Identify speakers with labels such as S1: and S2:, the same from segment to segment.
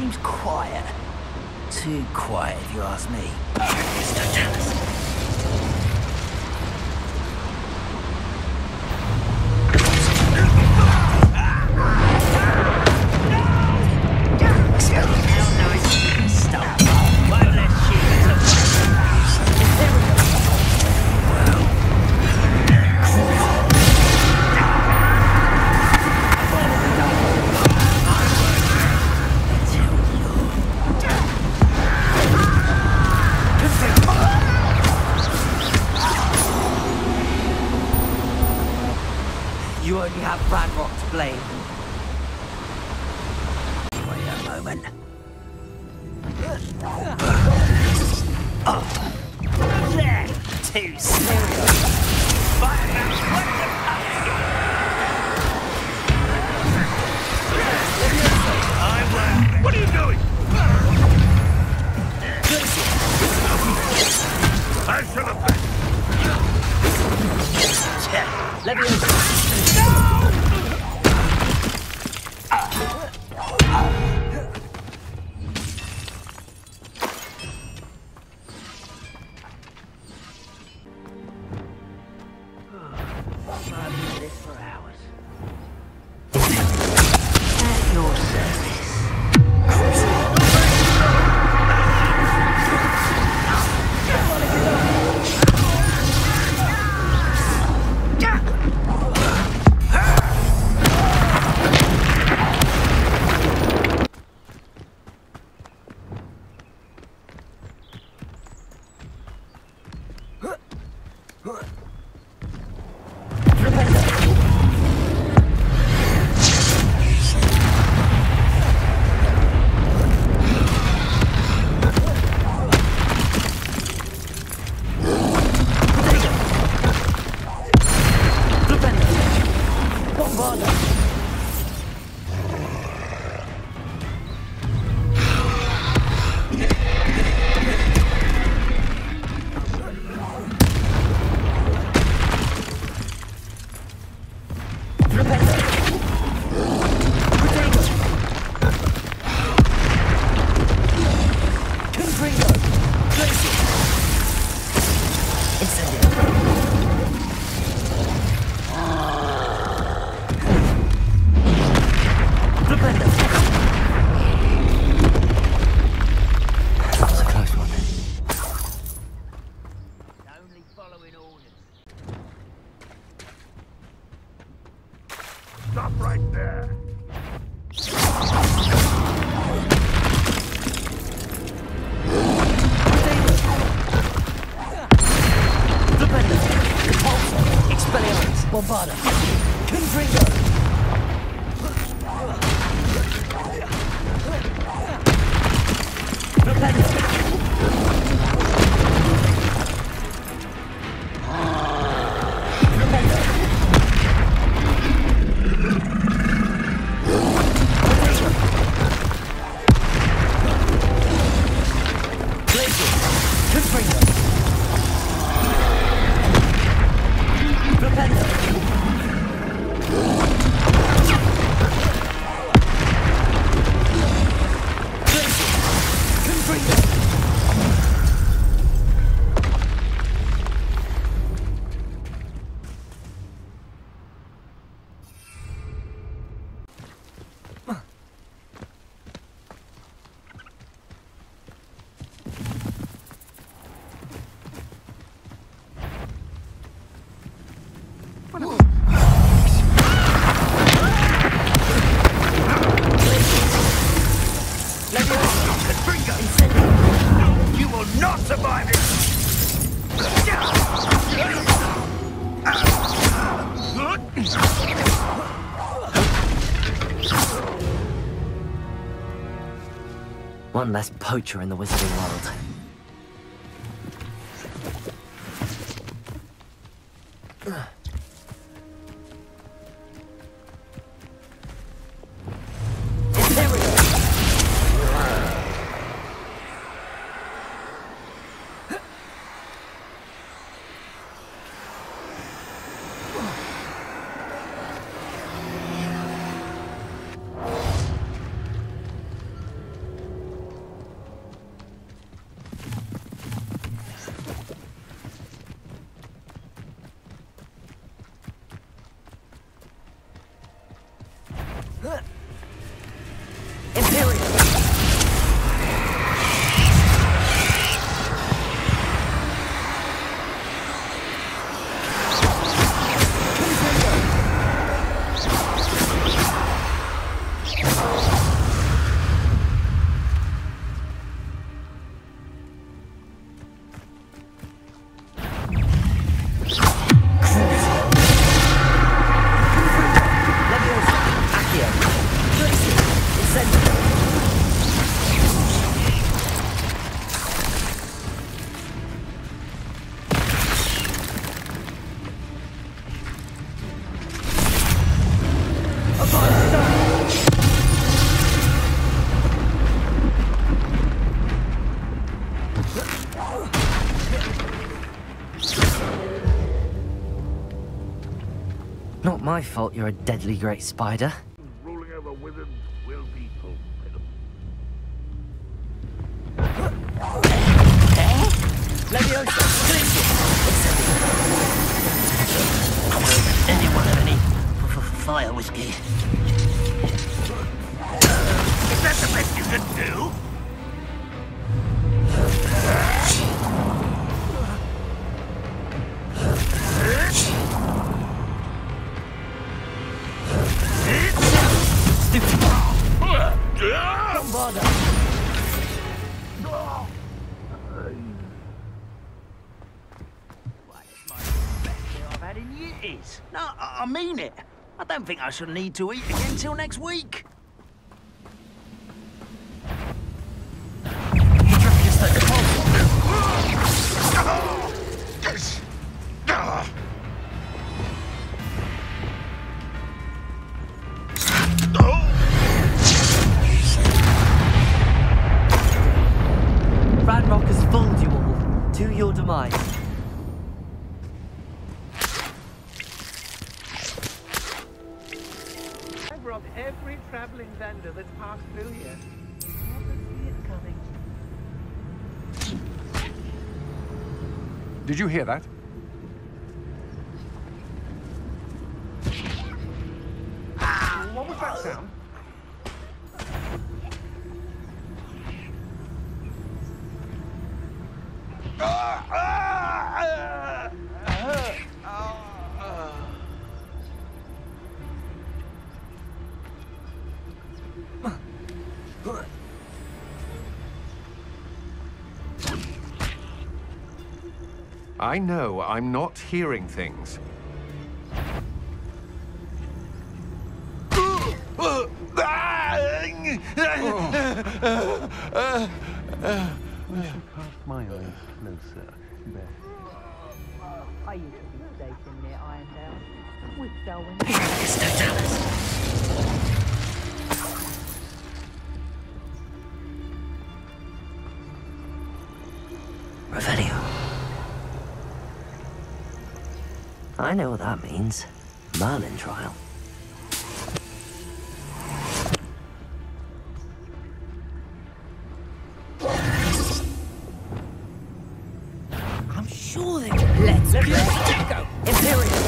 S1: seems quiet. Too quiet, if you ask me.
S2: You only have Radrock to blame.
S1: Wait a moment.
S2: There! Too serious!
S3: What are you doing? I should have been. Stop right there.
S1: Bombada. Confringo.
S3: You will not survive it!
S2: One less poacher in the wizarding world. Not my fault you're a deadly great spider.
S3: Ruling over wizards will be fulfilled.
S1: Anyone have any fire whiskey?
S3: Is that the best you can do?
S1: Don't bother. I've had in years. No, I mean it. I don't think I shall need to eat again till next week.
S2: Ranrock has fooled you all, to your demise.
S4: I've robbed every traveling vendor that's passed through here. Never see it coming.
S5: Did you hear that?
S4: What was that sound?
S5: I know I'm not hearing things.
S4: My eyes closer, Beth.
S6: I used to be stationed near Irondale with Selwyn.
S2: Revelio. I know what that means. Merlin trial.
S1: I'm sure they will. Let's go. Imperio.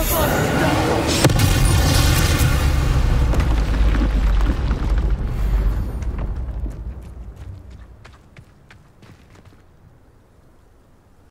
S7: of us!